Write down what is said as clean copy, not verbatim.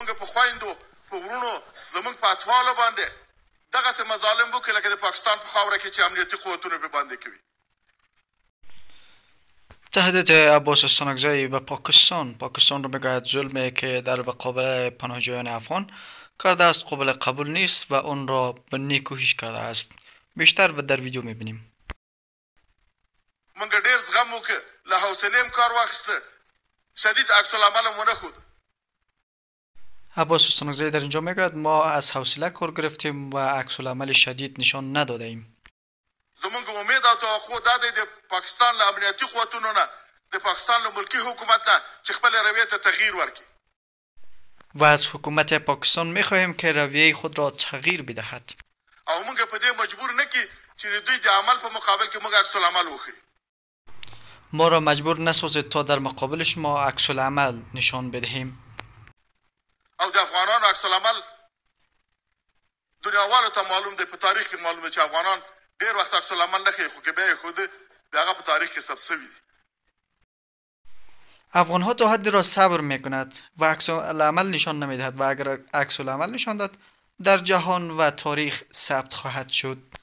زمونږ په خویندو په ورونو زمونږ په اطفالو باندې دغسې مظالم وکړي لکه د پاکستان په خاوره کې چې امنیتي قوتونه پرې باندې کوي. تهدید عباس استانکزی به پاکستان را میگوید ظلمی که در مقابل پناهجویان افغان کرده است قابل قبول نیست و اون را به نیکوهیش کرده است. بیشتر و در ویدیو میبینیم. منګ ډیر زغم وکړ، له حوصلې کار واخیسته، شدید عکس العمل مو نه ښود. عباس استانکزی در اینجا میگوید ما از حوصله کار گرفتیم و عکس العمل شدید نشان نداده ایم. زمونږ امید او توقع دا دی د پاکستان له امنیتي قوتونو نه، د پاکستان له ملکي حکومت نه چې خپل رویې ته تغییر ورکړي. و از حکومت پاکستان میخواهیم که رویه خود را تغییر بدهد. او موږ په دې مجبور نه کړي چې د دوی د عمل په مقابل کې موږ عکس العمل وښیو. ما را مجبور نسازید تا در مقابل شما عکس العمل نشان بدهیم. او د افغانانو عکس العمل دنیاوالو ته معلوم دی، په تاریخ کې معلوم دی چې افغانان ډېر وخت عکس العمل نه ښیي، خو که بیا یې ښوده د هغه په تاریخ کې ثبت شوي دي. افغان ها تا حدی را صبر میکند و عکس العمل نشان نمیدهد و اگر عکس العمل نشان داد در جهان و تاریخ ثبت خواهد شد.